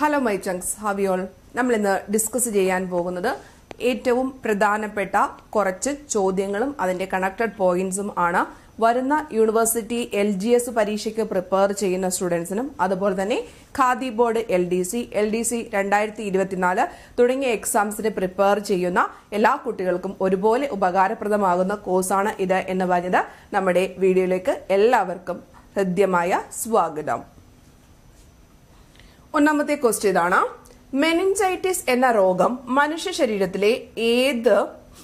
Hello my chunks, how are you all? നമ്മൾ ഇന്ന് discuss ചെയ്യാൻ പോകുന്നത് ഏറ്റവും പ്രധാനപ്പെട്ട കുറച്ച് ചോദ്യങ്ങളും അതിന്റെ കണക്റ്റഡ് പോയിന്റ്സും ആണ് വരുന്ന യൂണിവേഴ്സിറ്റി LGS പരീക്ഷയ്ക്ക് പ്രിപ്പയർ ചെയ്യുന്ന സ്റ്റുഡൻസിനും അതുപോലെ തന്നെ ഖാദി ബോർഡ് LDC 2024 തുടങ്ങിയ എക്സാംസിന് പ്രിപ്പയർ ചെയ്യുന്ന എല്ലാ കുട്ടികൾക്കും ഒരുപോലെ ഉപകാരപ്രദമാകുന്ന കോഴ്സാണ് ഇത് എന്ന് പറഞ്ഞത് നമ്മുടെ വീഡിയോയിലേക്ക് എല്ലാവർക്കും ഹൃദ്യമായ സ്വാഗതം. ഒന്നാമത്തെ ക്വസ്റ്റ്യൻ ഇതാണ്. മെനിഞ്ചൈറ്റിസ് എന്ന രോഗം മനുഷ്യ ശരീരത്തിലെ ഏത്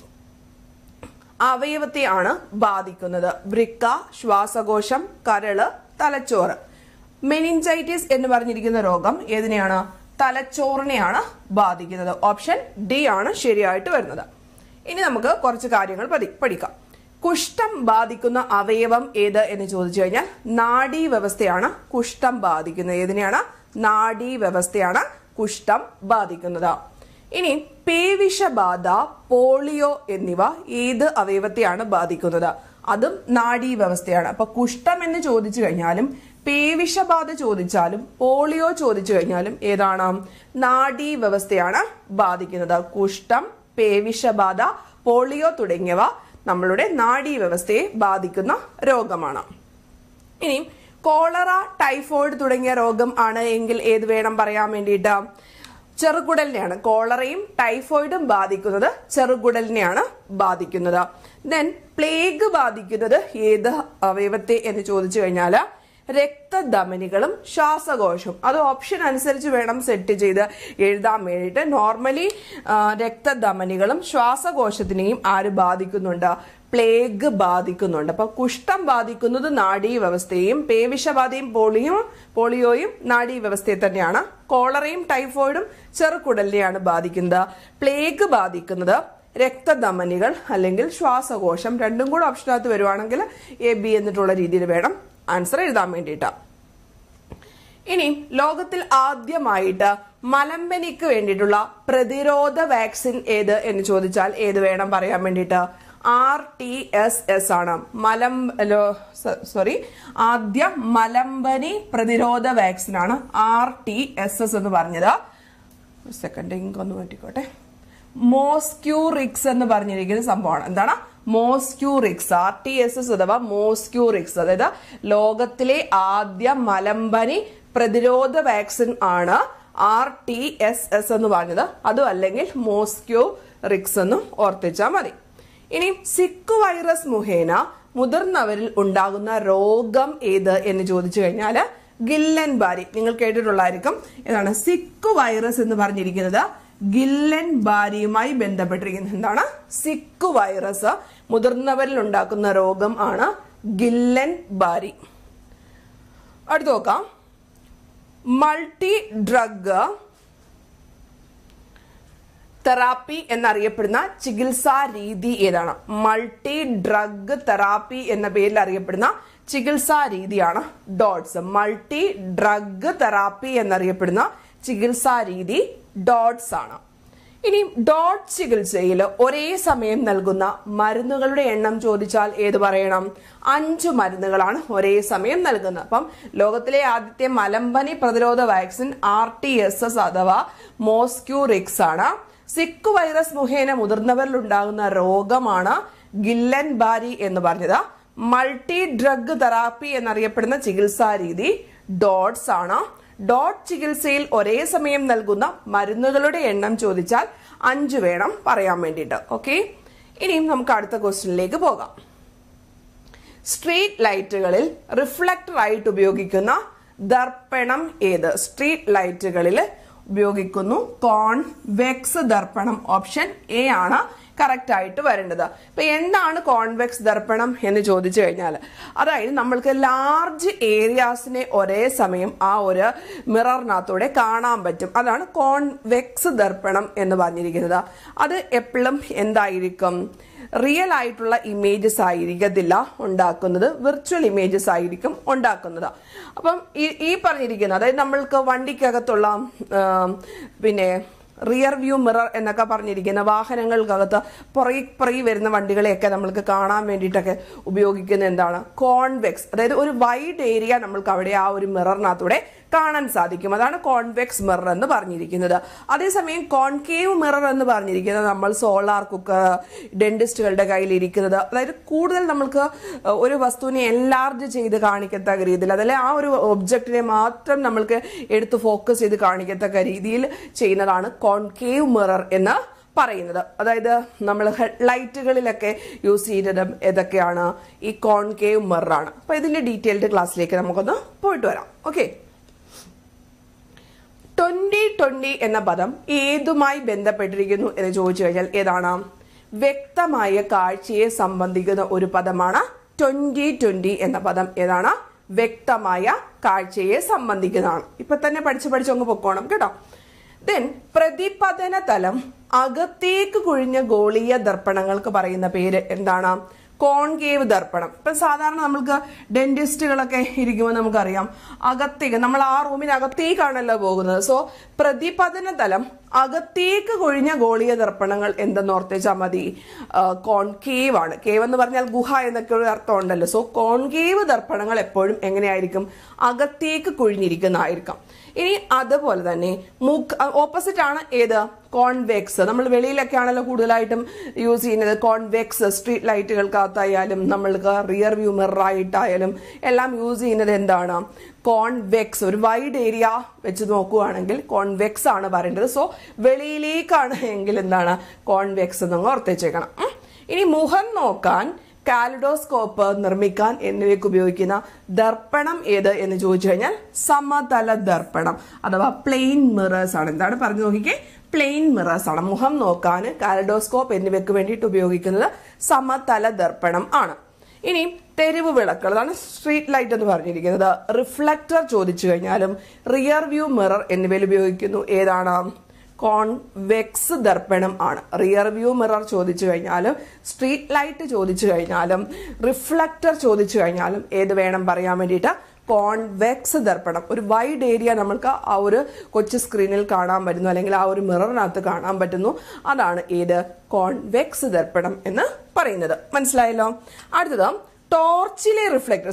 അവയവത്തെയാണ് ബാധിക്കുന്നത്? വൃക്ക, ശ്വാസകോശം, കരള്, തലച്ചോറ്. മെനിഞ്ചൈറ്റിസ് എന്ന് പറഞ്ഞിരിക്കുന്ന രോഗം ഏതിനെയാണ്? തലച്ചോറിനെയാണ് ബാധിക്കുന്നത്. ഓപ്ഷൻ ഡി ആണ് ശരിയായിട്ട് വരുന്നത്. ഇനി നമുക്ക് കുറച്ച് കാര്യങ്ങൾ പഠിക്കാം. കുഷ്ഠം ബാധിക്കുന്ന അവയവം ഏത് എന്ന് ചോദിച്ചു കഴിഞ്ഞാൽ നാഡീ വ്യവസ്ഥയാണ് കുഷ്ഠം ബാധിക്കുന്നത്. ഏതിനെയാണ്? നാഡീ വ്യവസ്ഥയാണ് കുഷ്ഠം ബാധിക്കുന്നത്. ഇനി പേവിഷബാധ, പോളിയോ എന്നിവ ഏത് അവയവത്തെയാണ് ബാധിക്കുന്നത്? അതും നാഡീ വ്യവസ്ഥയാണ്. അപ്പൊ കുഷ്ഠം എന്ന് ചോദിച്ചു കഴിഞ്ഞാലും പേവിഷബാധ ചോദിച്ചാലും പോളിയോ ചോദിച്ചു കഴിഞ്ഞാലും ഏതാണ്? നാഡീ വ്യവസ്ഥയാണ് ബാധിക്കുന്നത്. കുഷ്ഠം, പേവിഷബാധ, പോളിയോ തുടങ്ങിയവ നമ്മളുടെ നാഡീ വ്യവസ്ഥയെ ബാധിക്കുന്ന രോഗമാണ്. ഇനി കോളറ, ടൈഫോയിഡ് തുടങ്ങിയ രോഗം ആണ് എങ്കിൽ ഏത് വേണം പറയാൻ വേണ്ടിയിട്ട്? ചെറുകുടലിനെയാണ്. കോളറയും ടൈഫോയിഡും ബാധിക്കുന്നത് ചെറുകുടലിനെയാണ് ബാധിക്കുന്നത്. ദെൻ പ്ലേഗ് ബാധിക്കുന്നത് ഏത് അവയവത്തെ എന്ന് ചോദിച്ചു കഴിഞ്ഞാൽ രക്തധമനികളും ശ്വാസകോശവും. അത് ഓപ്ഷൻ അനുസരിച്ച് വേണം സെറ്റ് ചെയ്ത് എഴുതാൻ വേണ്ടിയിട്ട്. നോർമലി രക്തധമനികളും ശ്വാസകോശത്തിനെയും ആര് ബാധിക്കുന്നുണ്ട്? പ്ലേഗ് ബാധിക്കുന്നുണ്ട്. അപ്പൊ കുഷ്ഠം ബാധിക്കുന്നത് നാഡീ വ്യവസ്ഥയെയും പേവിഷബാധയും പോളിയോയും നാഡീ വ്യവസ്ഥയെ തന്നെയാണ്. കോളറയും ടൈഫോയിഡും ചെറുകുടലിനെയാണ് ബാധിക്കുന്നത്. പ്ലേഗ് ബാധിക്കുന്നത് രക്തധമനികൾ അല്ലെങ്കിൽ ശ്വാസകോശം. രണ്ടും കൂടെ ഓപ്ഷനകത്ത് വരുവാണെങ്കിൽ AB എന്നിട്ടുള്ള രീതിയിൽ വേണം ആൻസർ എഴുതാൻ വേണ്ടിയിട്ട്. ഇനി ലോകത്തിൽ ആദ്യമായിട്ട് മലമ്പനിക്ക് വേണ്ടിയിട്ടുള്ള പ്രതിരോധ വാക്സിൻ ഏത് എന്ന് ചോദിച്ചാൽ ഏത് വേണം പറയാൻ വേണ്ടിയിട്ട്? RTSS ആണ്. ആദ്യ മലമ്പനി പ്രതിരോധ വാക്സിൻ ആണ് RTSS എന്ന് പറഞ്ഞത്. സെക്കൻഡ് ഇങ്ങൊന്ന് മാറ്റിക്കോട്ടെ. മോസ്ക്യൂറിക്സ് എന്ന് പറഞ്ഞിരിക്കുന്ന സംഭവമാണ്. എന്താണ്? മോസ്ക്യൂറിക്സ്. RTSS അഥവാ മോസ്ക്യൂറിക്സ്, അതായത് ലോകത്തിലെ ആദ്യ മലമ്പനി പ്രതിരോധ വാക്സിൻ ആണ് RTSS എന്ന് പറഞ്ഞത്. അതും അല്ലെങ്കിൽ മോസ്ക്യൂറിക്സ് എന്ന് ഓർത്തിച്ചാൽ മതി. ഇനി സിക്ക് വൈറസ് മുഖേന മുതിർന്നവരിൽ ഉണ്ടാകുന്ന രോഗം ഏത് എന്ന് ചോദിച്ചു കഴിഞ്ഞാൽ ഗില്ലൻ ബാരി. നിങ്ങൾ കേട്ടിട്ടുള്ളായിരിക്കും. ഏതാണ് സിക്ക് വൈറസ് എന്ന് പറഞ്ഞിരിക്കുന്നത്? ഗില്ലൻ ബാരിയുമായി ബന്ധപ്പെട്ടിരിക്കുന്നത്. എന്താണ്? സിക്ക് വൈറസ് മുതിർന്നവരിൽ ഉണ്ടാക്കുന്ന രോഗം ആണ് ഗില്ലൻ ബാരി. അടുത്ത് നോക്കാം. മൾട്ടി ഡ്രഗ് തെറാപ്പി എന്നറിയപ്പെടുന്ന ചികിത്സാ രീതി ഏതാണ്? മൾട്ടി ഡ്രഗ് തെറാപ്പി എന്ന പേരിൽ അറിയപ്പെടുന്ന ചികിത്സാ രീതിയാണ് ഡോട്ട്സ്. മൾട്ടി ഡ്രഗ് തെറാപ്പി എന്നറിയപ്പെടുന്ന ചികിത്സാ രീതി ഡോട്ട്സ് ആണ്. ഇനി ഡോട്ട് ചികിത്സയിൽ ഒരേ സമയം നൽകുന്ന മരുന്നുകളുടെ എണ്ണം ചോദിച്ചാൽ ഏത് പറയണം? 5 മരുന്നുകളാണ് ഒരേ സമയം നൽകുന്നത്. അപ്പം ലോകത്തിലെ ആദ്യത്തെ മലമ്പനി പ്രതിരോധ വാക്സിൻ RTSS അഥവാ മോസ്ക്യൂറിക്സ് ആണ്. സിക്ക് വൈറസ് മുഖേന മുതിർന്നവരിൽ ഉണ്ടാകുന്ന രോഗമാണ് ഗില്ലൻ ബാരി എന്ന് പറഞ്ഞത്. മൾട്ടി ഡ്രഗ് തെറാപ്പി എന്നറിയപ്പെടുന്ന ചികിത്സാ രീതി ഡോട്ട്സ് ആണ്. ഡോട്ട് ചികിത്സയിൽ ഒരേ സമയം നൽകുന്ന മരുന്നുകളുടെ എണ്ണം ചോദിച്ചാൽ 5 വേണം പറയാൻ വേണ്ടിയിട്ട്. ഓക്കെ, ഇനിയും നമുക്ക് അടുത്ത ക്വസ്റ്റ്യനിലേക്ക് പോകാം. സ്ട്രീറ്റ് ലൈറ്റുകളിൽ റിഫ്ലക്ടർ ആയിട്ട് ഉപയോഗിക്കുന്ന ദർപ്പണം ഏത്? സ്ട്രീറ്റ് ലൈറ്റുകളിൽ ഉപയോഗിക്കുന്നു കോൺവെക്സ് ദർപ്പണം. ഓപ്ഷൻ A ആണ് കറക്റ്റ് ആയിട്ട് വരേണ്ടത്. ഇപ്പൊ എന്താണ് കോൺവെക്സ് ദർപ്പണം എന്ന് ചോദിച്ചു കഴിഞ്ഞാൽ, അതായത് നമ്മൾക്ക് ലാർജ് ഏരിയാസിനെ ഒരേ സമയം ആ ഒരു മിററിനകത്തൂടെ കാണാൻ പറ്റും. അതാണ് കോൺവെക്സ് ദർപ്പണം എന്ന് പറഞ്ഞിരിക്കുന്നത്. അത് എപ്പോഴും എന്തായിരിക്കും? റിയൽ ആയിട്ടുള്ള ഇമേജസ് ആയിരിക്കത്തില്ല ഉണ്ടാക്കുന്നത്, വിർച്വൽ ഇമേജസ് ആയിരിക്കും ഉണ്ടാക്കുന്നത്. അപ്പം ഈ പറഞ്ഞിരിക്കുന്നത്, അതായത് നമ്മൾക്ക് വണ്ടിക്കകത്തുള്ള പിന്നെ റിയർ വ്യൂ മിറർ എന്നൊക്കെ പറഞ്ഞിരിക്കുന്ന വാഹനങ്ങൾക്കകത്ത് പുറകെ വരുന്ന വണ്ടികളെയൊക്കെ നമ്മൾക്ക് കാണാൻ വേണ്ടിയിട്ടൊക്കെ ഉപയോഗിക്കുന്ന എന്താണ് കോൺവെക്സ്, അതായത് ഒരു വൈഡ് ഏരിയ നമ്മൾക്ക് അവിടെ ആ ഒരു മിററിനകത്തൂടെ കാണാൻ സാധിക്കും. അതാണ് കോൺവെക്സ് മിറർ എന്ന് പറഞ്ഞിരിക്കുന്നത്. അതേസമയം കോൺകേവ് മിറർ എന്ന് പറഞ്ഞിരിക്കുന്നത് നമ്മൾ സോളാർ കുക്കർ, ഡെന്റിസ്റ്റുകളുടെ കയ്യിൽ ഇരിക്കുന്നത്, അതായത് കൂടുതൽ നമ്മൾക്ക് ഒരു വസ്തുവിനെ എൻലാർജ് ചെയ്ത് കാണിക്കത്തക്ക രീതിയിൽ, അതല്ലെ ആ ഒരു ഒബ്ജക്റ്റിനെ മാത്രം നമ്മൾക്ക് എടുത്ത് ഫോക്കസ് ചെയ്ത് കാണിക്കത്തക്ക രീതിയിൽ ചെയ്യുന്നതാണ് കോൺകേവ് മിറർ എന്ന് പറയുന്നത്. അതായത് നമ്മൾ ഹെഡ്ലൈറ്റുകളിലൊക്കെ യൂസ് ചെയ്യുന്നത് ഏതൊക്കെയാണ്? ഈ കോൺകേവ് മിറർ ആണ്. അപ്പൊ ഇതിന്റെ ഡീറ്റെയിൽഡ് ക്ലാസ്സിലേക്ക് നമുക്കൊന്ന് പോയിട്ട് വരാം. ഓക്കെ, 2020 എന്ന പദം ഏതുമായി ബന്ധപ്പെട്ടിരിക്കുന്നു എന്ന് ചോദിച്ചു കഴിഞ്ഞാൽ ഏതാണ്? വ്യക്തമായ കാഴ്ചയെ സംബന്ധിക്കുന്ന ഒരു പദമാണ് 2020 എന്ന പദം. ഏതാണ്? വ്യക്തമായ കാഴ്ചയെ സംബന്ധിക്കുന്നതാണ്. ഇപ്പൊ തന്നെ പഠിച്ചങ്ങ് പൊക്കോണം കേട്ടോ. ദെൻ പ്രതിപതന തലം അകത്തേക്ക് കുഴിഞ്ഞ ഗോളീയ ദർപ്പണങ്ങൾക്ക് പറയുന്ന പേര് എന്താണ്? കോൺകേവ് ദർപ്പണം. ഇപ്പൊ സാധാരണ നമ്മൾക്ക് ഡെന്റിസ്റ്റുകളൊക്കെ ഇരിക്കുമ്പോൾ നമുക്കറിയാം അകത്തേക്ക്, നമ്മൾ ആ റൂമിനകത്തേക്കാണല്ലോ പോകുന്നത്. സോ പ്രതിപതന തലം അകത്തേക്ക് കൊഴിഞ്ഞ ഗോളീയ ദർപ്പണങ്ങൾ എന്തെന്ന് ഓർത്തേച്ചാൽ മതി? കോൺകേവ് ആണ്. കേവ് എന്ന് പറഞ്ഞാൽ ഗുഹ എന്നൊക്കെ ഒരു അർത്ഥം ഉണ്ടല്ലോ. സോ കോൺകേവ് ദർപ്പണങ്ങൾ എപ്പോഴും എങ്ങനെയായിരിക്കും? അകത്തേക്ക് കൊഴിഞ്ഞിരിക്കുന്നതായിരിക്കാം. ഇനി അതുപോലെ തന്നെ ഓപ്പോസിറ്റ് ആണ് ഏത്? കോൺവെക്സ്. നമ്മൾ വെളിയിലൊക്കെ ആണല്ലോ കൂടുതലായിട്ടും യൂസ് ചെയ്യുന്നത് കോൺവെക്സ്. സ്ട്രീറ്റ് ലൈറ്റുകൾക്കകത്തായാലും നമ്മൾക്ക് റിയർ വ്യൂ മിറർ ആയിട്ടായാലും എല്ലാം യൂസ് ചെയ്യുന്നത് എന്താണ്? കോൺവെക്സ്. ഒരു വൈഡ് ഏരിയ വെച്ച് നോക്കുകയാണെങ്കിൽ കോൺവെക്സ് ആണ് പറയേണ്ടത്. സോ വെളിയിലേക്കാണ് എങ്കിൽ എന്താണ്? കോൺവെക്സ് എന്നങ്ങ് ഓർത്തേച്ചേക്കണം. ഇനി മുഖം നോക്കാൻ, കാലിഡോസ്കോപ്പ് നിർമ്മിക്കാൻ എന്നിവയ്ക്ക് ഉപയോഗിക്കുന്ന ദർപ്പണം ഏത് എന്ന് ചോദിച്ചു കഴിഞ്ഞാൽ സമതല ദർപ്പണം അഥവാ പ്ലെയിൻ മിറേഴ്സ് ആണ്. എന്താണ് പറഞ്ഞു നോക്കിക്കേ? പ്ലെയിൻ മിറേഴ്സ് ആണ്. മുഖം നോക്കാൻ, കാലിഡോസ്കോപ്പ് എന്നിവയ്ക്ക് വേണ്ടിയിട്ട് ഉപയോഗിക്കുന്നത് സമതല ദർപ്പണം ആണ്. ഇനി തെരുവ് വിളക്കുകൾ, അതാണ് സ്ട്രീറ്റ് ലൈറ്റ് എന്ന് പറഞ്ഞിരിക്കുന്നത്. റിഫ്ലക്ടർ ചോദിച്ചു കഴിഞ്ഞാലും റിയർ വ്യൂ മിറർ എന്നിവയിൽ ഉപയോഗിക്കുന്നു ഏതാണ്? കോൺവെക്സ് ദർപ്പണം ആണ്. റിയർ വ്യൂ മിറർ ചോദിച്ചു കഴിഞ്ഞാലും, സ്ട്രീറ്റ് ലൈറ്റ് ചോദിച്ചു കഴിഞ്ഞാലും, റിഫ്ലക്ടർ ചോദിച്ചു കഴിഞ്ഞാലും ഏത് വേണം പറയാൻ വേണ്ടിയിട്ട്? കോൺവെക്സ് ദർപ്പണം. ഒരു വൈഡ് ഏരിയ നമ്മൾക്ക് ആ ഒരു കൊച്ചു സ്ക്രീനിൽ കാണാൻ പറ്റുന്നു, അല്ലെങ്കിൽ ആ ഒരു മിററിനകത്ത് കാണാൻ പറ്റുന്നു. അതാണ് ഏത്? കോൺവെക്സ് ദർപ്പണം എന്ന് പറയുന്നത്. മനസ്സിലായല്ലോ? അടുത്തത് ടോർച്ചിലെ റിഫ്ലക്ടർ.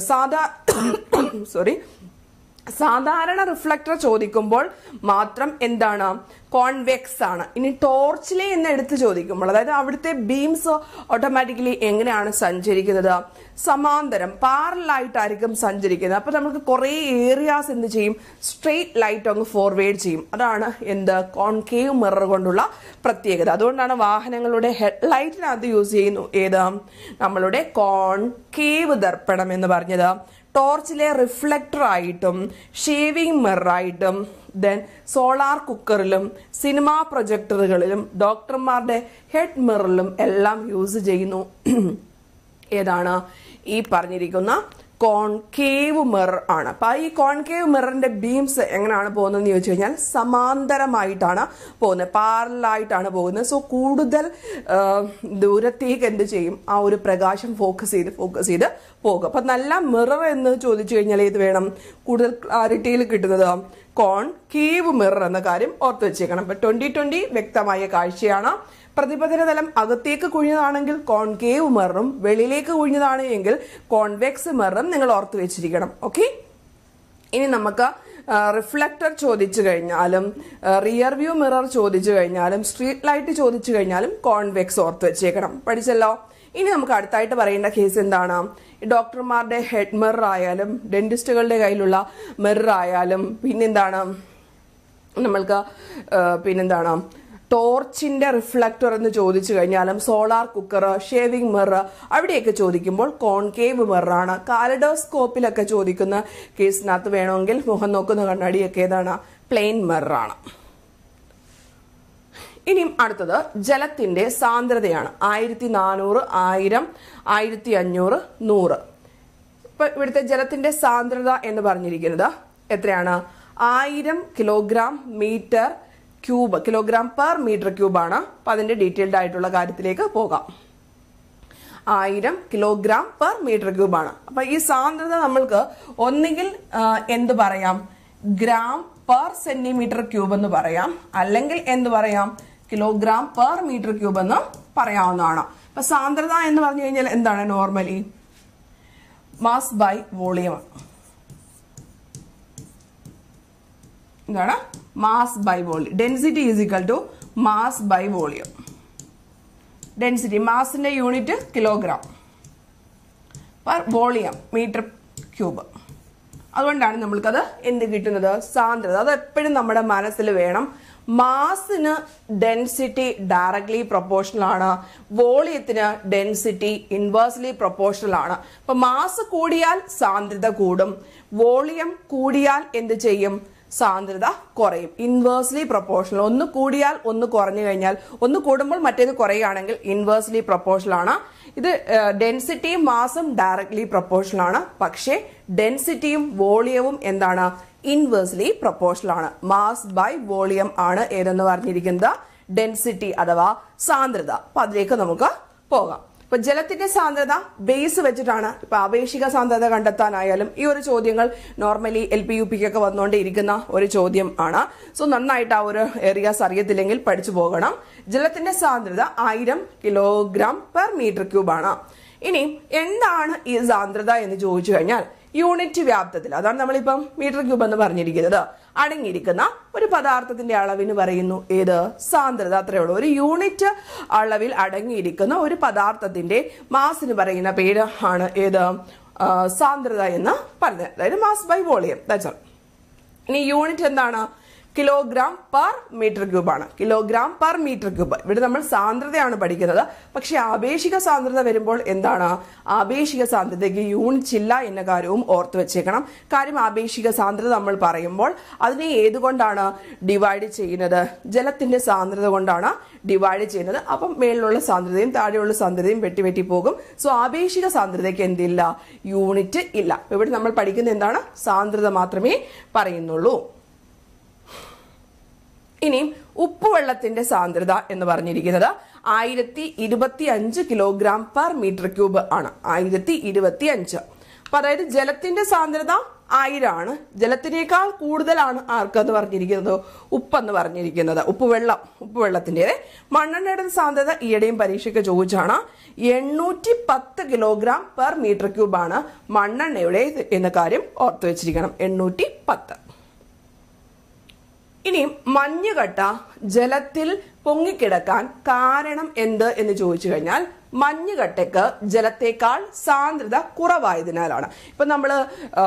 സാധാരണ റിഫ്ലക്ടർ ചോദിക്കുമ്പോൾ മാത്രം എന്താണ്? കോൺവെക്സ് ആണ്. ഇനി ടോർച്ചിലെ എന്ന് എടുത്ത് ചോദിക്കുമ്പോൾ, അതായത് അവിടുത്തെ ബീംസ് ഓട്ടോമാറ്റിക്കലി എങ്ങനെയാണ് സഞ്ചരിക്കുന്നത്? സമാന്തരം, പാരലായിട്ടായിരിക്കും സഞ്ചരിക്കുന്നത്. അപ്പൊ നമുക്ക് കുറെ ഏരിയാസ് എന്ത് ചെയ്യും? സ്ട്രെയിറ്റ് ലൈറ്റ് അങ്ങ് ഫോർവേഡ് ചെയ്യും. അതാണ് എന്ത്? കോൺകേവ് മിറർ കൊണ്ടുള്ള പ്രത്യേകത. അതുകൊണ്ടാണ് വാഹനങ്ങളുടെ ഹെഡ്ലൈറ്റിനകത്ത് യൂസ് ചെയ്യുന്നു ഏത്? നമ്മളുടെ കോൺകേവ് ദർപ്പണം എന്ന് പറഞ്ഞത്. ടോർച്ചിലെ റിഫ്ലക്ടർ ആയിട്ടും ഷേവിംഗ് മിററായിട്ടും ദെൻ സോളാർ കുക്കറിലും സിനിമാ പ്രൊജക്ടറുകളിലും ഡോക്ടർമാരുടെ ഹെഡ് മിററിലും എല്ലാം യൂസ് ചെയ്യുന്നു ഏതാണ്? ഈ പറഞ്ഞിരിക്കുന്ന കോൺകേവ് മിറർ ആണ്. അപ്പൊ ഈ കോൺകേവ് മിററിന്റെ ബീംസ് എങ്ങനെയാണ് പോകുന്നതെന്ന് ചോദിച്ചു കഴിഞ്ഞാൽ സമാന്തരമായിട്ടാണ് പോകുന്നത്, പാരലായിട്ടാണ് പോകുന്നത്. സോ കൂടുതൽ ദൂരത്തേക്ക് എന്ത് ചെയ്യും? ആ ഒരു പ്രകാശം ഫോക്കസ് ചെയ്ത് പോകും. അപ്പൊ നല്ല മിറർ എന്ന് ചോദിച്ചു കഴിഞ്ഞാൽ ഏത് വേണം? കൂടുതൽ ക്ലാരിറ്റിയിൽ കിട്ടുന്നത് കോൺകേവ് മിറർ എന്ന കാര്യം ഓർത്തു വെച്ചേക്കണം. അപ്പൊ 2020 വ്യക്തമായ കാഴ്ചയാണ്. പ്രതിപതന തലം അകത്തേക്ക് കുഴിഞ്ഞതാണെങ്കിൽ കോൺകേവ് മിററും, വെളിയിലേക്ക് കുഴിഞ്ഞതാണ് എങ്കിൽ കോൺവെക്സ് മിററും നിങ്ങൾ ഓർത്തു വെച്ചിരിക്കണം. ഓക്കെ, ഇനി നമുക്ക് റിഫ്ലക്ടർ ചോദിച്ചു കഴിഞ്ഞാലും, റിയർ വ്യൂ മിറർ ചോദിച്ചു കഴിഞ്ഞാലും, സ്ട്രീറ്റ് ലൈറ്റ് ചോദിച്ചു കഴിഞ്ഞാലും കോൺവെക്സ് ഓർത്ത് വെച്ചേക്കണം. പഠിച്ചല്ലോ? ഇനി നമുക്ക് അടുത്തായിട്ട് പറയേണ്ട കേസ് എന്താണ്? ഡോക്ടർമാരുടെ ഹെഡ് മിറർ ആയാലും, ഡെന്റിസ്റ്റുകളുടെ കയ്യിലുള്ള മിറർ ആയാലും, പിന്നെന്താണ് ടോർച്ചിന്റെ റിഫ്ലക്ടർ എന്ന് ചോദിച്ചു കഴിഞ്ഞാലും, സോളാർ കുക്കർ, ഷേവിംഗ് മിറർ അവിടെയൊക്കെ ചോദിക്കുമ്പോൾ കോൺകേവ് മിററാണ്. കാലിഡോസ്കോപ്പിലൊക്കെ ചോദിക്കുന്ന കേസിനകത്ത് വേണമെങ്കിൽ മുഖം നോക്കുന്ന കണ്ണാടിയൊക്കെ ഏതാണ്? പ്ലെയിൻ മിററാണ്. ഇനിയും അടുത്തത് ജലത്തിന്റെ സാന്ദ്രതയാണ്. 1400, 1000, 1500, 100. ഇപ്പൊ ഇവിടുത്തെ ജലത്തിന്റെ സാന്ദ്രത എന്ന് പറഞ്ഞിരിക്കുന്നത് എത്രയാണ്? 1000 kilogram metre cube, kilogram per metre cube ആണ്. അപ്പൊ അതിന്റെ ഡീറ്റെയിൽഡ് ആയിട്ടുള്ള കാര്യത്തിലേക്ക് പോകാം. 1000 കിലോഗ്രാം പെർ മീറ്റർ ക്യൂബ് ആണ്. അപ്പൊ ഈ സാന്ദ്രത നമ്മൾക്ക് ഒന്നുകിൽ എന്ത് പറയാം? ഗ്രാം പെർ സെന്റിമീറ്റർ ക്യൂബ് എന്ന് പറയാം, അല്ലെങ്കിൽ എന്ത് പറയാം, കിലോഗ്രാം പെർ മീറ്റർ ക്യൂബ് എന്ന് പറയാവുന്നതാണ്. അപ്പൊ സാന്ദ്രത എന്ന് പറഞ്ഞു കഴിഞ്ഞാൽ എന്താണ്? നോർമലി മാസ് ബൈ വോളിയം ആണ്. എന്താണ്? Mass by volume. Density is equal to mass by volume. Density മാസിന്റെ unit kilogram, per volume metre cube. അതുകൊണ്ടാണ് നമ്മൾക്കത് എന്ത് കിട്ടുന്നത്? സാന്ദ്രത. അത് എപ്പോഴും നമ്മുടെ മനസ്സിൽ വേണം. മാസിന് ഡെൻസിറ്റി ഡയറക്ട്ലി പ്രൊപ്പോർഷണൽ ആണ്, വോളിയത്തിന് ഡെൻസിറ്റി ഇൻവേഴ്സ്ലി പ്രൊപ്പോർഷണൽ ആണ്. അപ്പൊ മാസ് കൂടിയാൽ സാന്ദ്രത കൂടും, വോളിയം കൂടിയാൽ എന്ത് ചെയ്യും? സാന്ദ്രത കുറയും. Inversely proportional. ഒന്ന് കൂടിയാൽ ഒന്ന് കുറഞ്ഞു കഴിഞ്ഞാൽ, ഒന്ന് കൂടുമ്പോൾ മറ്റേത് കുറയുകയാണെങ്കിൽ ഇൻവേഴ്സ്ലി പ്രൊപ്പോർഷണൽ ആണ്. ഇത് ഡെൻസിറ്റിയും മാസും ഡയറക്ട്ലി പ്രൊപ്പോർഷണൽ ആണ്. പക്ഷേ ഡെൻസിറ്റിയും വോളിയവും എന്താണ്? ഇൻവേഴ്സ്ലി പ്രൊപ്പോർഷണൽ ആണ്. മാസ് ബൈ വോളിയം ആണ് ഏതെന്ന് പറഞ്ഞിരിക്കുന്നത്? ഡെൻസിറ്റി അഥവാ സാന്ദ്രത. അപ്പൊ അതിലേക്ക് നമുക്ക് പോകാം. ഇപ്പൊ ജലത്തിന്റെ സാന്ദ്രത ബേസ് വെച്ചിട്ടാണ് ഇപ്പൊ ആപേക്ഷിക സാന്ദ്രത കണ്ടെത്താനായാലും ഈ ഒരു ചോദ്യങ്ങൾ നോർമലി LP UP ഒക്കെ വന്നുകൊണ്ടിരിക്കുന്ന ഒരു ചോദ്യം ആണ്. സോ നന്നായിട്ട് ആ ഒരു ഏരിയാസ് അറിയത്തില്ലെങ്കിൽ പഠിച്ചു പോകണം. ജലത്തിന്റെ സാന്ദ്രത 1000 കിലോഗ്രാം പെർ മീറ്റർ ക്യൂബ് ആണ്. ഇനി എന്താണ് ഈ സാന്ദ്രത എന്ന് ചോദിച്ചു കഴിഞ്ഞാൽ യൂണിറ്റ് വ്യാപ്തത്തിൽ, അതാണ് നമ്മളിപ്പം മീറ്റർ ക്യൂബ് എന്ന് പറഞ്ഞിരിക്കുന്നത്, അടങ്ങിയിരിക്കുന്ന ഒരു പദാർത്ഥത്തിന്റെ അളവിന് പറയുന്നു ഏത്? സാന്ദ്രത. അത്രയേ ഉള്ളൂ. ഒരു യൂണിറ്റ് അളവിൽ അടങ്ങിയിരിക്കുന്ന ഒരു പദാർത്ഥത്തിന്റെ മാസിന് പറയുന്ന പേര് ആണ് ഏത്? സാന്ദ്രത എന്ന് പറഞ്ഞത്. അതായത് mass by volume. That's all. ഇനി യൂണിറ്റ് എന്താണ്? കിലോഗ്രാം പെർ മീറ്റർ ക്യൂബ് ആണ്. Kilogram per metre cube. ഇവിടെ നമ്മൾ സാന്ദ്രതയാണ് പഠിക്കുന്നത്. പക്ഷെ ആപേക്ഷിക സാന്ദ്രത വരുമ്പോൾ എന്താണ്? ആപേക്ഷിക സാന്ദ്രതയ്ക്ക് യൂണിറ്റ് ഇല്ല എന്ന കാര്യവും ഓർത്തു വെച്ചേക്കണം. കാര്യം ആപേക്ഷിക സാന്ദ്രത നമ്മൾ പറയുമ്പോൾ അതിനെ ഏതുകൊണ്ടാണ് ഡിവൈഡ് ചെയ്യുന്നത്? ജലത്തിന്റെ സാന്ദ്രത കൊണ്ടാണ് ഡിവൈഡ് ചെയ്യുന്നത്. അപ്പം മേളിലുള്ള സാന്ദ്രതയും താഴെയുള്ള സാന്ദ്രതയും വെട്ടി പോകും. സോ ആപേക്ഷിക സാന്ദ്രതയ്ക്ക് എന്തില്ല? യൂണിറ്റ് ഇല്ല. ഇവിടെ നമ്മൾ പഠിക്കുന്ന എന്താണ്? സാന്ദ്രത മാത്രമേ പറയുന്നുള്ളൂ. ഇനി ഉപ്പുവെള്ളത്തിന്റെ സാന്ദ്രത എന്ന് പറഞ്ഞിരിക്കുന്നത് 1025 കിലോഗ്രാം പെർ മീറ്റർ ക്യൂബ് ആണ്. 1025. അപ്പൊ അതായത് ജലത്തിന്റെ സാന്ദ്രത 1000 ആണ്. ജലത്തിനേക്കാൾ കൂടുതലാണ് ആർക്കെന്ന് പറഞ്ഞിരിക്കുന്നത്? ഉപ്പെന്ന് പറഞ്ഞിരിക്കുന്നത്. ഉപ്പുവെള്ളത്തിന്റെ. മണ്ണെണ്ണയുടെ സാന്ദ്രത ഈയിടെയും പരീക്ഷയ്ക്ക് ചോദിച്ചാണ്. 810 കിലോഗ്രാം പെർ മീറ്റർ ക്യൂബ് ആണ് മണ്ണെണ്ണയുടെ എന്ന കാര്യം ഓർത്തു വെച്ചിരിക്കണം. 810. ഇനി മഞ്ഞുകട്ട ജലത്തിൽ പൊങ്ങിക്കിടക്കാൻ കാരണം എന്ത് എന്ന് ചോദിച്ചു കഴിഞ്ഞാൽ മഞ്ഞുകട്ടയ്ക്ക് ജലത്തേക്കാൾ സാന്ദ്രത കുറവായതിനാലാണ്. ഇപ്പൊ നമ്മള്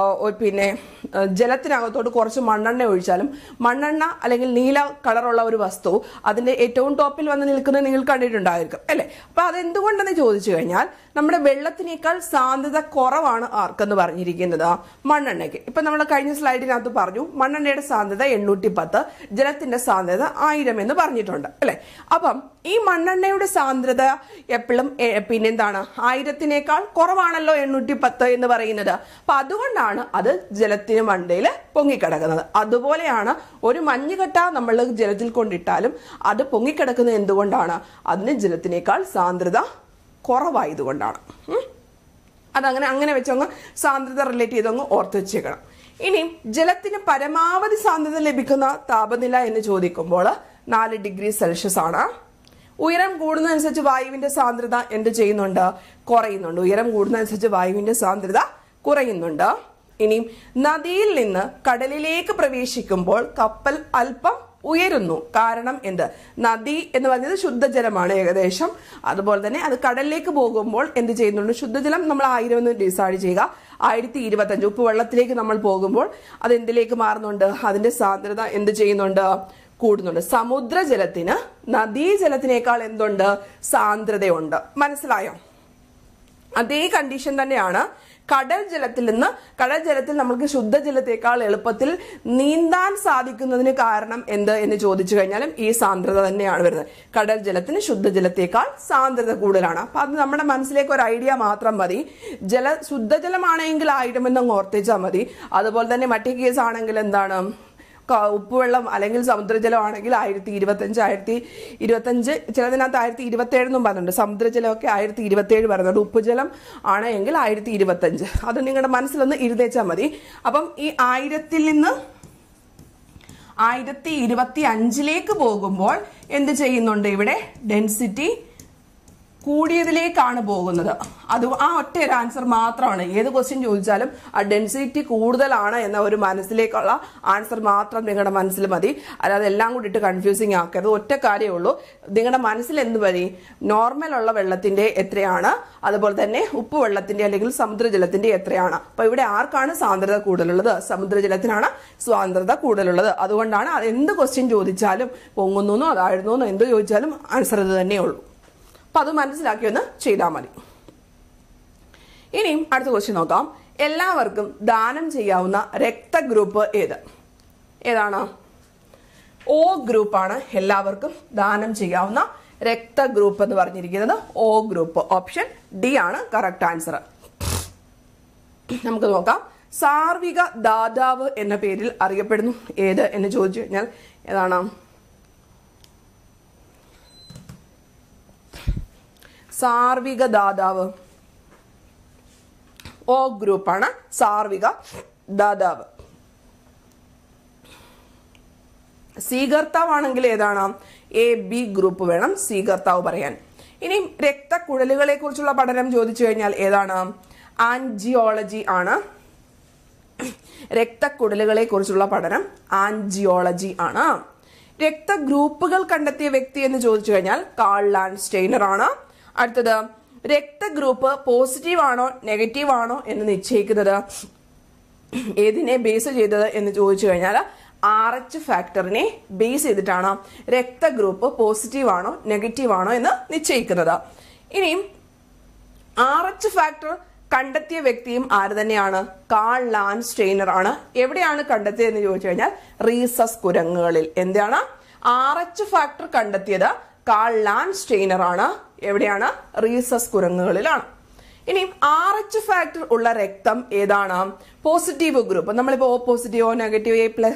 ജലത്തിനകത്തോട്ട് കുറച്ച് മണ്ണെണ്ണ ഒഴിച്ചാലും മണ്ണെണ്ണ അല്ലെങ്കിൽ നീല കളറുള്ള ഒരു വസ്തു അതിന്റെ ഏറ്റവും ടോപ്പിൽ വന്ന് നിൽക്കുന്നത് നിങ്ങൾ കണ്ടിട്ടുണ്ടായിരിക്കും അല്ലെ? അപ്പൊ അതെന്തുകൊണ്ടെന്ന് ചോദിച്ചു കഴിഞ്ഞാൽ നമ്മുടെ വെള്ളത്തിനേക്കാൾ സാന്ദ്രത കുറവാണ് ആർക്കെന്ന് പറഞ്ഞിരിക്കുന്നത്? മണ്ണെണ്ണയ്ക്ക്. ഇപ്പൊ നമ്മൾ കഴിഞ്ഞ സ്ലൈഡിനകത്ത് പറഞ്ഞു മണ്ണെണ്ണയുടെ സാന്ദ്രത 810, ജലത്തിന്റെ സാന്ദ്രത 1000 എന്ന് പറഞ്ഞിട്ടുണ്ട് അല്ലെ? അപ്പം ഈ മണ്ണെണ്ണയുടെ സാന്ദ്രത എപ്പോഴും പിന്നെന്താണ്? 1000-നേക്കാൾ കുറവാണല്ലോ 810 എന്ന് പറയുന്നത്. അപ്പൊ അതുകൊണ്ടാണ് അത് ജലത്തിന് മണ്ടയിൽ പൊങ്ങിക്കിടക്കുന്നത്. അതുപോലെയാണ് ഒരു മഞ്ഞുകട്ട നമ്മൾ ജലത്തിൽ കൊണ്ടിട്ടാലും അത് പൊങ്ങിക്കിടക്കുന്നത് എന്തുകൊണ്ടാണ്? അതിന് ജലത്തിനേക്കാൾ സാന്ദ്രത കുറവായതുകൊണ്ടാണ്. അങ്ങനെ വെച്ചങ്ങ് സാന്ദ്രത റിലേറ്റ് ചെയ്തങ്ങ് ഓർത്ത് വെച്ചേക്കണം. ഇനി ജലത്തിന് പരമാവധി സാന്ദ്രത ലഭിക്കുന്ന താപനില എന്ന് ചോദിക്കുമ്പോൾ 4 ഡിഗ്രി സെൽഷ്യസ് ആണ്. ഉയരം കൂടുന്നതനുസരിച്ച് വായുവിന്റെ സാന്ദ്രത എന്ത് ചെയ്യുന്നുണ്ട്? കുറയുന്നുണ്ട്. ഉയരം കൂടുന്നതനുസരിച്ച് വായുവിന്റെ സാന്ദ്രത കുറയുന്നുണ്ട്. ഇനി നദിയിൽ നിന്ന് കടലിലേക്ക് പ്രവേശിക്കുമ്പോൾ കപ്പൽ അല്പം ഉയരുന്നു. കാരണം എന്ത്? നദി എന്ന് പറഞ്ഞത് ശുദ്ധജലമാണ് ഏകദേശം. അതുപോലെ തന്നെ അത് കടലിലേക്ക് പോകുമ്പോൾ എന്ത് ചെയ്യുന്നുണ്ട്? ശുദ്ധജലം നമ്മൾ 1000 എന്ന് ഡിസൈഡ് ചെയ്യുക. 1025 ഉപ്പുവെള്ളത്തിലേക്ക് നമ്മൾ പോകുമ്പോൾ അത് എന്തിലേക്ക് മാറുന്നുണ്ട്? അതിന്റെ സാന്ദ്രത എന്ത് ചെയ്യുന്നുണ്ട്? കൂടുന്നുണ്ട്. സമുദ്രജലത്തിന് നദീജലത്തിനേക്കാൾ എന്തുണ്ട്? സാന്ദ്രതയുണ്ട്. മനസ്സിലായോ? അതേ കണ്ടീഷൻ തന്നെയാണ് കടൽ ജലത്തിൽ നമുക്ക് ശുദ്ധജലത്തേക്കാൾ എളുപ്പത്തിൽ നീന്താൻ സാധിക്കുന്നതിന് കാരണം എന്ത് എന്ന് ചോദിച്ചു കഴിഞ്ഞാലും ഈ സാന്ദ്രത തന്നെയാണ് വരുന്നത്. കടൽ ജലത്തിന് ശുദ്ധജലത്തേക്കാൾ സാന്ദ്രത കൂടുതലാണ്. അപ്പൊ അത് നമ്മുടെ മനസ്സിലേക്ക് ഒരു ഐഡിയ മാത്രം മതി. ശുദ്ധജലമാണെങ്കിൽ 1000 എന്നങ്ങ് ഓർത്തിച്ചാൽ മതി. അതുപോലെ തന്നെ മറ്റേ കേസ് ആണെങ്കിൽ എന്താണ്? ഉപ്പുവെള്ളം അല്ലെങ്കിൽ സമുദ്രജലം ആണെങ്കിൽ 1025 ചിലതിനകത്ത് 1027 എന്നും പറഞ്ഞിട്ടുണ്ട്. സമുദ്രജലമൊക്കെ 1027 പറയുന്നുണ്ട്. ഉപ്പുജലം ആണെങ്കിൽ 1025. അത് നിങ്ങളുടെ മനസ്സിലൊന്ന് ഇരുന്നേച്ചാൽ മതി. അപ്പം ഈ 1000-ൽ നിന്ന് 1025 പോകുമ്പോൾ എന്ത് ചെയ്യുന്നുണ്ട്? ഇവിടെ ഡെൻസിറ്റി കൂടിയതിലേക്കാണ് പോകുന്നത്. അത് ആ ഒറ്റ ഒരു ആൻസർ മാത്രമാണ്. ഏത് ക്വസ്റ്റ്യൻ ചോദിച്ചാലും ആ ഡെൻസിറ്റി കൂടുതലാണ് എന്ന ഒരു മനസ്സിലേക്കുള്ള ആൻസർ മാത്രം നിങ്ങളുടെ മനസ്സിൽ മതി. അല്ലാതെ എല്ലാം കൂടി ഇട്ട് കൺഫ്യൂസിങ് ആക്കരുത്. ഒറ്റ കാര്യമേ ഉള്ളൂ. നിങ്ങളുടെ മനസ്സിൽ എന്ത് വരി? നോർമൽ ഉള്ള വെള്ളത്തിന്റെ എത്രയാണ്, അതുപോലെ തന്നെ ഉപ്പ് വെള്ളത്തിന്റെ അല്ലെങ്കിൽ സമുദ്രജലത്തിന്റെ എത്രയാണ്. അപ്പൊ ഇവിടെ ആർക്കാണ് സാന്ദ്രത കൂടുതലുള്ളത്? സമുദ്രജലത്തിനാണ് സാന്ദ്രത കൂടുതലുള്ളത്. അതുകൊണ്ടാണ് അത് എന്ത് ക്വസ്റ്റ്യൻ ചോദിച്ചാലും പൊങ്ങുന്നോ അതായിരുന്നോ എന്ത് ചോദിച്ചാലും ആൻസർ ഇത് തന്നെയുള്ളൂ. അപ്പൊ അത് മനസ്സിലാക്കി ഒന്ന് ചെയ്താൽ മതി. ഇനിയും അടുത്ത ക്വസ്റ്റ്യൻ നോക്കാം. എല്ലാവർക്കും ദാനം ചെയ്യാവുന്ന രക്തഗ്രൂപ്പ് ഏതാണ്? O ഗ്രൂപ്പാണ് എല്ലാവർക്കും ദാനം ചെയ്യാവുന്ന രക്തഗ്രൂപ്പ് എന്ന് പറഞ്ഞിരിക്കുന്നത്. O group. ഓപ്ഷൻ ഡി ആണ് കറക്റ്റ് ആൻസർ. നമുക്ക് നോക്കാം. സാർവിക ദാതാവ് എന്ന പേരിൽ അറിയപ്പെടുന്നു ഏത് എന്ന് ചോദിച്ചു കഴിഞ്ഞാൽ ഏതാണ്? സാർവിക ദാതാവ് O ഗ്രൂപ്പാണ് സാർവിക ദാതാവ്. സ്വീകർത്താവാണെങ്കിൽ ഏതാണ്? AB ഗ്രൂപ്പ് വേണം സ്വീകർത്താവ് പറയാൻ. ഇനി രക്തക്കുഴലുകളെ കുറിച്ചുള്ള പഠനം ചോദിച്ചു കഴിഞ്ഞാൽ ഏതാണ്? ആൻജിയോളജി ആണ്. രക്തക്കുഴലുകളെ കുറിച്ചുള്ള പഠനം ആൻജിയോളജി ആണ്. രക്തഗ്രൂപ്പുകൾ കണ്ടെത്തിയ വ്യക്തി എന്ന് ചോദിച്ചു കഴിഞ്ഞാൽ കാൾ ലാൻഡ്സ്റ്റൈനർ ആണ്. അടുത്തത്, രക്തഗ്രൂപ്പ് പോസിറ്റീവ് ആണോ നെഗറ്റീവ് ആണോ എന്ന് നിശ്ചയിക്കുന്നത് ഏതിനെ ബേസ് ചെയ്തത് എന്ന് ചോദിച്ചു കഴിഞ്ഞാൽ RH ഫാക്ടറിനെ ബേസ് ചെയ്തിട്ടാണ് രക്തഗ്രൂപ്പ് പോസിറ്റീവ് ആണോ നെഗറ്റീവ് ആണോ എന്ന് നിശ്ചയിക്കുന്നത്. ഇനിയും RH ഫാക്ടർ കണ്ടെത്തിയ വ്യക്തിയും ആര് തന്നെയാണ്? കാൾ ലാൻഡ്സ്റ്റൈനർ ആണ്. എവിടെയാണ് കണ്ടെത്തിയതെന്ന് ചോദിച്ചു കഴിഞ്ഞാൽ റീസസ് കുരങ്ങുകളിൽ. എന്താണ്? RH ഫാക്ടർ കണ്ടെത്തിയത് കാൾ ലാൻഡ്സ്റ്റൈനർ ആണ്. എവിടെയാണ്? റീസസ് കുരങ്ങുകളിലാണ്. ഇനി RH ഫാക്ടർ ഉള്ള രക്തം ഏതാണ്? Positive group. നമ്മളിപ്പോ O positive, O negative,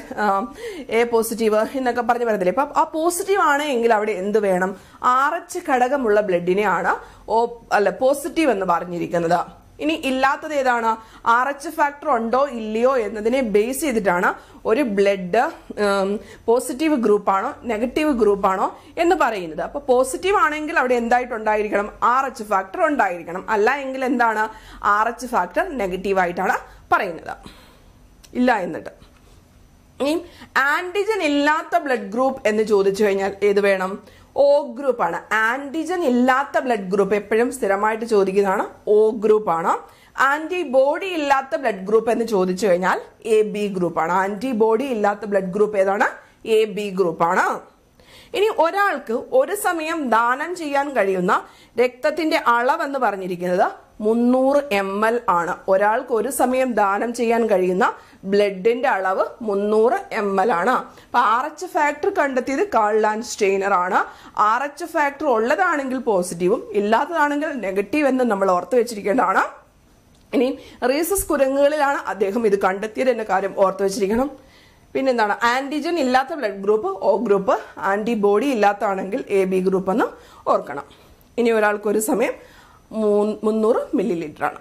A positive എന്നൊക്കെ പറഞ്ഞു പറയത്തില്ലേ. അപ്പൊ ആ പോസിറ്റീവ് ആണ് എങ്കിൽ അവിടെ എന്ത് വേണം? RH ഘടകമുള്ള ബ്ലഡിനെയാണ് പോസിറ്റീവ് എന്ന് പറഞ്ഞിരിക്കുന്നത്. ഇനി ഇല്ലാത്തത് ഏതാണ്? RH ഫാക്ടർ ഉണ്ടോ ഇല്ലയോ എന്നതിനെ ബേസ് ചെയ്തിട്ടാണ് ഒരു ബ്ലഡ് പോസിറ്റീവ് ഗ്രൂപ്പാണോ നെഗറ്റീവ് ഗ്രൂപ്പാണോ എന്ന് പറയുന്നത്. അപ്പൊ പോസിറ്റീവ് ആണെങ്കിൽ അവിടെ എന്തായിട്ടുണ്ടായിരിക്കണം? RH ഫാക്ടർ ഉണ്ടായിരിക്കണം. അല്ല എങ്കിൽ എന്താണ്? RH ഫാക്ടർ നെഗറ്റീവ് ആയിട്ടാണ് പറയുന്നത്. ഇല്ല എന്നിട്ട്. ഇനി ആന്റിജൻ ഇല്ലാത്ത ബ്ലഡ് ഗ്രൂപ്പ് എന്ന് ചോദിച്ചു കഴിഞ്ഞാൽ ഏത് വേണം? O ഗ്രൂപ്പ് ആണ്. ആന്റിജൻ ഇല്ലാത്ത ബ്ലഡ് ഗ്രൂപ്പ് എപ്പോഴും സ്ഥിരമായിട്ട് ചോദിക്കുന്നതാണ് O ഗ്രൂപ്പ് ആണ്. ആന്റിബോഡി ഇല്ലാത്ത ബ്ലഡ് ഗ്രൂപ്പ് എന്ന് ചോദിച്ചു കഴിഞ്ഞാൽ AB ഗ്രൂപ്പ് ആണ്. ആന്റിബോഡി ഇല്ലാത്ത ബ്ലഡ് ഗ്രൂപ്പ് ഏതാണ്? AB ഗ്രൂപ്പ് ആണ്. ഇനി ഒരാൾക്ക് ഒരു സമയം ദാനം ചെയ്യാൻ കഴിയുന്ന രക്തത്തിന്റെ അളവെന്ന് പറഞ്ഞിരിക്കുന്നത് 300 ml ആണ്. ഒരാൾക്ക് ഒരു സമയം ദാനം ചെയ്യാൻ കഴിയുന്ന ബ്ലഡിന്റെ അളവ് 300 ml ആണ്. അപ്പൊ RH ഫാക്ടർ കണ്ടെത്തിയത് കാൾ ലാൻഡ്സ്റ്റൈനർ ആണ്. RH ഫാക്ടർ ഉള്ളതാണെങ്കിൽ പോസിറ്റീവും ഇല്ലാത്തതാണെങ്കിൽ നെഗറ്റീവ് എന്ന് നമ്മൾ ഓർത്തു വെച്ചിരിക്കേണ്ടതാണ്. ഇനി റീസസ് കുരങ്ങുകളിലാണ് അദ്ദേഹം ഇത് കണ്ടെത്തിയത് എന്ന കാര്യം ഓർത്തു വെച്ചിരിക്കണം. പിന്നെന്താണ്? ആന്റിജൻ ഇല്ലാത്ത blood group O group, antibody ഇല്ലാത്തതാണെങ്കിൽ AB ഗ്രൂപ്പ് എന്ന് ഓർക്കണം. ഇനി ഒരാൾക്ക് ഒരു സമയം 300 ml ആണ്.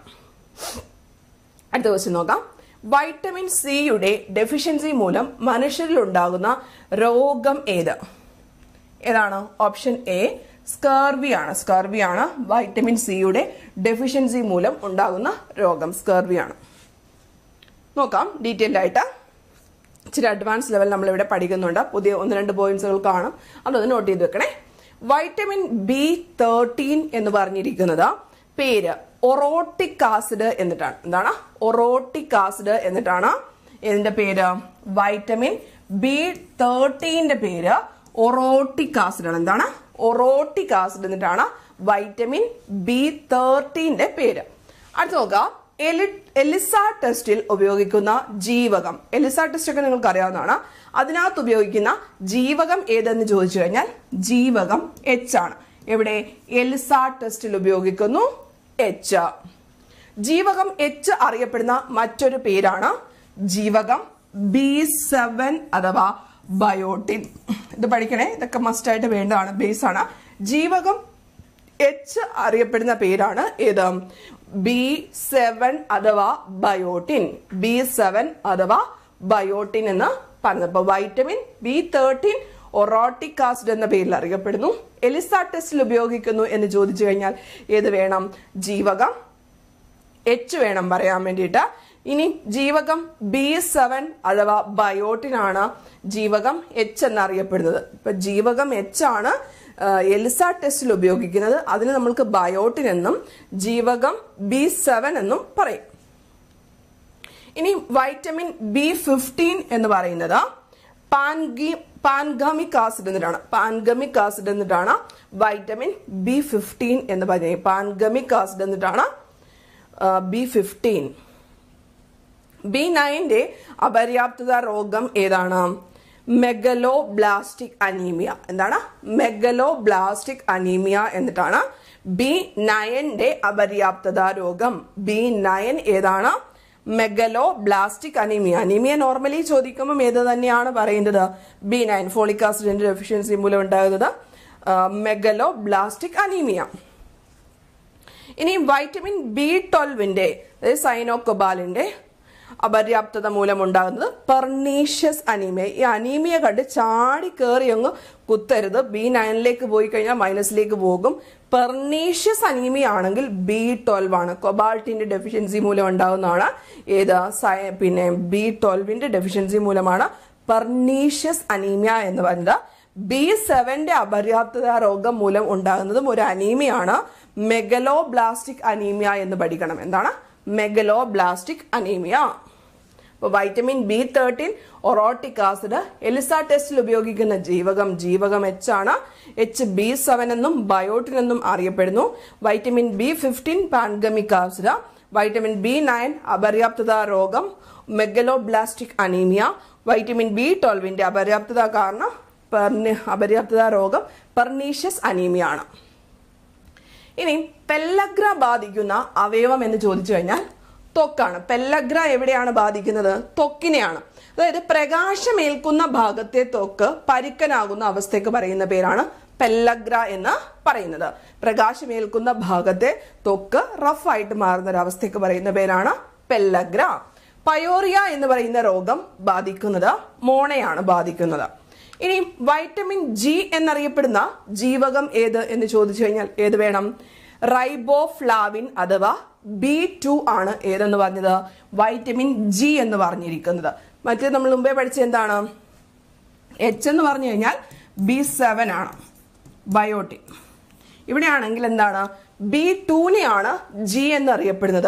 അടുത്ത ക്വസ്റ്റ്യൻ നോക്കാം. വൈറ്റമിൻ സിയുടെ ഡെഫിഷ്യൻസി മൂലം മനുഷ്യരിൽ ഉണ്ടാകുന്ന രോഗം ഏതാണ്? ഓപ്ഷൻ എ സ്കർവി ആണ്. സ്കർവി ആണ് വൈറ്റമിൻ സിയുടെ ഡെഫിഷ്യൻസി മൂലം ഉണ്ടാകുന്ന രോഗം. സ്കർവി ആണ്. നോക്കാം ഡീറ്റെയിൽഡ് ആയിട്ട്. ഇച്ചിരി അഡ്വാൻസ് ലെവൽ നമ്മളിവിടെ പഠിക്കുന്നുണ്ട്. പുതിയ 1-2 പോയിന്റ്സുകൾ കാണും. അതൊന്ന് നോട്ട് ചെയ്ത് വെക്കണേ. വൈറ്റമിൻ B13 എന്ന് പറഞ്ഞിരിക്കുന്നത് പേര് ഒറോട്ടിക് ആസിഡ് എന്നിട്ടാണ്. എന്താണ്? ഒറോട്ടിക് ആസിഡ് എന്നിട്ടാണ്. ഇതിന്റെ പേര് വൈറ്റമിൻ B13 പേര് ഒറോട്ടിക് ആസിഡ് ആണ്. എന്താണ്? ഒറോട്ടിക് ആസിഡ് എന്നിട്ടാണ് വൈറ്റമിൻ B13 പേര്. അടുത്ത് നോക്കാം. എലിസ ടെസ്റ്റിൽ ഉപയോഗിക്കുന്ന ജീവകം. എലിസ ടെസ്റ്റ് ഒക്കെ നിങ്ങൾക്ക് അറിയാവുന്നതാണ്. അതിനകത്ത് ഉപയോഗിക്കുന്ന ജീവകം ഏതെന്ന് ചോദിച്ചു കഴിഞ്ഞാൽ ജീവകം H ആണ്. എവിടെ? എലിസ ടെസ്റ്റിൽ ഉപയോഗിക്കുന്നു H. ജീവകം H അറിയപ്പെടുന്ന മറ്റൊരു പേരാണ് ജീവകം B7 അഥവാ ബയോട്ടിൻ. ഇത് പഠിക്കണേ. ഇതൊക്കെ മസ്റ്റ് ആയിട്ട് വേണ്ടതാണ്. ബേസ് ആണ്. ജീവകം H അറിയപ്പെടുന്ന പേരാണ് ഏത്? B7 അഥവാ ബയോട്ടിൻ. B7 അഥവാ ബയോട്ടിൻ എന്ന് പറഞ്ഞത്. അപ്പൊ വൈറ്റമിൻ B13 ഒറോട്ടിക് ആസിഡ് എന്ന പേരിൽ അറിയപ്പെടുന്നു. എലിസ ടെസ്റ്റിൽ ഉപയോഗിക്കുന്നു എന്ന് ചോദിച്ചു കഴിഞ്ഞാൽ ഏത് വേണം? ജീവകം H വേണം പറയാൻ വേണ്ടിയിട്ട്. ഇനി ജീവകം B7 അഥവാ ബയോട്ടിൻ ആണ് ജീവകം H എന്നറിയപ്പെടുന്നത്. ഇപ്പൊ ജീവകം H ആണ് എലിസ ടെസ്റ്റിൽ ഉപയോഗിക്കുന്നത്. അതിന് നമ്മൾക്ക് ബയോട്ടിൻ എന്നും ജീവകം B7 എന്നും പറയും. ഇനി വൈറ്റമിൻ B15 എന്ന് പറയുന്നത് പാൻഗമിക് ആസിഡ് എന്നിട്ടാണ്. പാൻഗമിക് ആസിഡ് എന്നിട്ടാണ് വൈറ്റമിൻ B15 എന്ന് പറയുന്നത്. പാൻഗമിക് ആസിഡ് എന്നിട്ടാണ് B15. B9 അപര്യാപ്തത രോഗം ഏതാണ്? Megaloblastic anaemia. എന്താണ്? മെഗലോബ്ലാസ്റ്റിക് അനീമിയ എന്നിട്ടാണ് B9 അപര്യാപ്തത രോഗം. B9 ഏതാണ്? Megaloblastic anaemia. അനീമിയ നോർമലി ചോദിക്കുമ്പോൾ ഏത് തന്നെയാണ് പറയുന്നത്? B9 ഫോളിക് ആസിഡിന്റെ ഡെഫിഷ്യൻസി മൂലം ഉണ്ടാകുന്നത് മെഗലോബ്ലാസ്റ്റിക് അനീമിയ. ഇനി വൈറ്റമിൻ B12 സൈനോകൊബാലിന്റെ അപര്യാപ്തത മൂലം ഉണ്ടാകുന്നത് പെർനീഷ്യസ് അനീമിയ. ഈ അനീമിയ കണ്ട് ചാടി കയറി അങ്ങ് കുത്തരുത്. B9 പോയി കഴിഞ്ഞാൽ മൈനസിലേക്ക് പോകും. പെർനീഷ്യസ് അനീമിയ ആണെങ്കിൽ B12 ആണ്. കൊബാൾട്ടിന്റെ ഡെഫിഷ്യൻസി മൂലം ഉണ്ടാകുന്നതാണ് ഏത്? പിന്നെ B12 ഡെഫിഷ്യൻസി മൂലമാണ് പെർനീഷ്യസ് അനീമിയ എന്ന് പറയുന്നത്. B7 അപര്യാപ്തത രോഗം മൂലം ഉണ്ടാകുന്നതും ഒരു അനീമിയാണ്. മെഗലോബ്ലാസ്റ്റിക് അനീമിയ എന്ന് പഠിക്കണം. എന്താണ്? Megaloblastic anaemia. അപ്പോൾ vitamin B13 orotic acid ELISA ടെസ്റ്റിൽ ഉപയോഗിക്കുന്ന ജീവകം H ആണ്. B7 എന്നും ബയോട്ടിൻ എന്നും അറിയപ്പെടുന്നു. Vitamin B15 പാൻഗമിക് acid. Vitamin B9 അപര്യാപ്തത രോഗം മെഗലോബ്ലാസ്റ്റിക് അനീമിയ. വൈറ്റമിൻ B12 അപര്യാപ്തത കാരണം അപര്യാപ്തത രോഗം പെർനീഷ്യസ് അനീമിയ ആണ്. ഇനി പെല്ലഗ്ര ബാധിക്കുന്ന അവയവം എന്ന് ചോദിച്ചു കഴിഞ്ഞാൽ ത്വക്കാണ്. പെല്ലഗ്ര എവിടെയാണ് ബാധിക്കുന്നത്? ത്വക്കിനെയാണ്. അതായത് പ്രകാശമേൽക്കുന്ന ഭാഗത്തെ ത്വക്ക് പരുക്കനാകുന്ന അവസ്ഥയ്ക്ക് പറയുന്ന പേരാണ് പെല്ലഗ്ര എന്ന് പറയുന്നത്. പ്രകാശമേൽക്കുന്ന ഭാഗത്തെ ത്വക്ക് റഫായിട്ട് മാറുന്ന ഒരു അവസ്ഥയ്ക്ക് പറയുന്ന പേരാണ് പെല്ലഗ്ര. പയോറിയ എന്ന് പറയുന്ന രോഗം ബാധിക്കുന്നത് മോണയാണ് ബാധിക്കുന്നത്. ഇനി വൈറ്റമിൻ G എന്നറിയപ്പെടുന്ന ജീവകം ഏത് എന്ന് ചോദിച്ചു കഴിഞ്ഞാൽ ഏത് വേണം? റൈബോഫ്ലാവിൻ അഥവാ B2 ആണ് ഏതെന്ന് പറഞ്ഞത്? വൈറ്റമിൻ G എന്ന് പറഞ്ഞിരിക്കുന്നത്. മറ്റേ നമ്മൾ മുമ്പേ പഠിച്ച എന്താണ്? H എന്ന് പറഞ്ഞു കഴിഞ്ഞാൽ B7 ആണ് ബയോട്ടിൻ. ഇവിടെയാണെങ്കിൽ എന്താണ്? B2 G എന്നറിയപ്പെടുന്നത്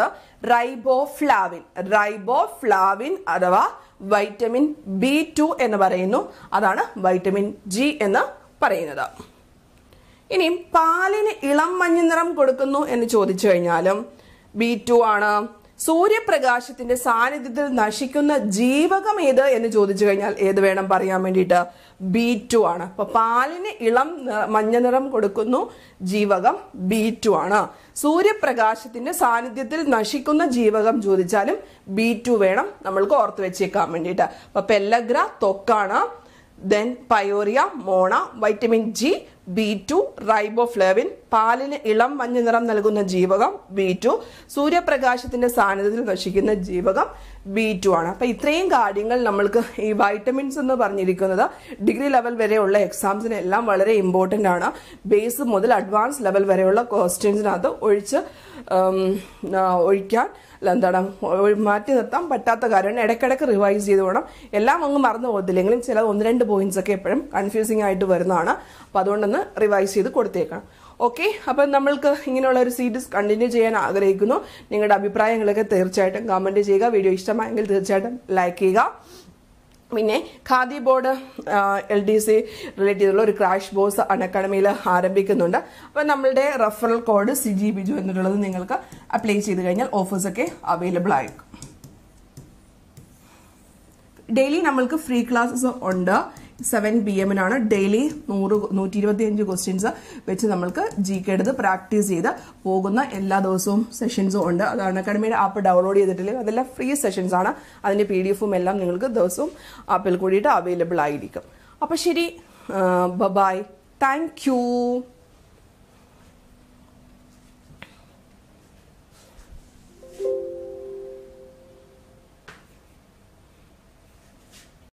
റൈബോഫ്ലാവിൻ അഥവാ വൈറ്റമിൻ B2 എന്ന് പറയുന്നു. അതാണ് വൈറ്റമിൻ G എന്ന് പറയുന്നത്. ഇനി പാലിന് ഇളം മഞ്ഞ നിറം കൊടുക്കുന്നു എന്ന് ചോദിച്ചു കഴിഞ്ഞാലും B2 ആണ്. സൂര്യപ്രകാശത്തിന്റെ സാന്നിധ്യത്തിൽ നശിക്കുന്ന ജീവകം ഏത് എന്ന് ചോദിച്ചു കഴിഞ്ഞാൽ ഏത് വേണം പറയാൻ വേണ്ടിയിട്ട്? B2 ആണ്. അപ്പൊ പാലിന് ഇളം മഞ്ഞ നിറം കൊടുക്കുന്നു ജീവകം B2 ആണ്. സൂര്യപ്രകാശത്തിന്റെ സാന്നിധ്യത്തിൽ നശിക്കുന്ന ജീവകം ചോദിച്ചാലും B2 വേണം നമ്മൾക്ക് ഓർത്ത് വെച്ചേക്കാൻ വേണ്ടിയിട്ട്. അപ്പൊ പെല്ലഗ്ര ത്വക്കാണ്. ദെൻ പയോറിയ മോണ. Vitamin G B2 riboflavin. പാലിന് ഇളം മഞ്ഞ നിറം നൽകുന്ന ജീവകം B2. സൂര്യപ്രകാശത്തിന്റെ സാന്നിധ്യത്തിൽ നശിക്കുന്ന ജീവകം B2 ആണ്. അപ്പൊ ഇത്രയും കാര്യങ്ങൾ നമ്മൾക്ക് ഈ വൈറ്റമിൻസ് എന്ന് പറഞ്ഞിരിക്കുന്നത് ഡിഗ്രി ലെവൽ വരെയുള്ള എക്സാംസിന് എല്ലാം വളരെ ഇമ്പോർട്ടന്റ് ആണ്. ബേസ് മുതൽ അഡ്വാൻസ് ലെവൽ വരെയുള്ള ക്വസ്റ്റ്യൻസിനകത്ത് ഒഴിക്കാൻ എന്താണ് മാറ്റി നിർത്താൻ പറ്റാത്ത കാര്യമാണ്. ഇടയ്ക്കിടയ്ക്ക് റിവൈസ് ചെയ്ത് വേണം. എല്ലാം അങ്ങ് മറന്നു പോകത്തില്ലെങ്കിലും ചില 1-2 പോയിന്റ്സ് ഒക്കെ എപ്പോഴും കൺഫ്യൂസിംഗ് ആയിട്ട് വരുന്നതാണ്. അപ്പൊ അതുകൊണ്ടൊന്ന് റിവൈസ് ചെയ്ത് കൊടുത്തേക്കണം. ഓക്കെ, അപ്പം നമ്മൾക്ക് ഇങ്ങനെയുള്ള ഒരു സീരീസ് കണ്ടിന്യൂ ചെയ്യാൻ ആഗ്രഹിക്കുന്നു. നിങ്ങളുടെ അഭിപ്രായങ്ങളൊക്കെ തീർച്ചയായിട്ടും കമന്റ് ചെയ്യുക. വീഡിയോ ഇഷ്ടമായെങ്കിൽ തീർച്ചയായിട്ടും ലൈക്ക് ചെയ്യുക. പിന്നെ ഖാദി ബോർഡ് LDC റിലേറ്റ് ചെയ്തുള്ള ഒരു ക്രാഷ് കോഴ്സ് അൺഅക്കാഡമിയിൽ ആരംഭിക്കുന്നുണ്ട്. അപ്പം നമ്മളുടെ റെഫറൽ കോഡ് Siji Biju എന്നുള്ളത് നിങ്ങൾക്ക് അപ്ലൈ ചെയ്ത് കഴിഞ്ഞാൽ ഓഫേഴ്സ് ഒക്കെ അവൈലബിൾ ആയിരിക്കും. ഡെയിലി നമ്മൾക്ക് ഫ്രീ ക്ലാസ്സസ് ഉണ്ട്. 7 PM ഡെയിലി 125 ക്വസ്റ്റ്യൻസ് വെച്ച് നമ്മൾക്ക് GK എടുത്ത് പ്രാക്ടീസ് ചെയ്ത് പോകുന്ന എല്ലാ ദിവസവും സെഷൻസും ഉണ്ട്. അത് അൺഅക്കാഡമിയുടെ ആപ്പ് ഡൗൺലോഡ് ചെയ്തിട്ടില്ലെങ്കിൽ അതെല്ലാം ഫ്രീ സെഷൻസ് ആണ്. അതിന്റെ PDF എല്ലാം നിങ്ങൾക്ക് ദിവസവും ആപ്പിൽ കൂടിയിട്ട് അവൈലബിൾ ആയിരിക്കും. അപ്പൊ ശരി, ബൈ, താങ്ക് യു.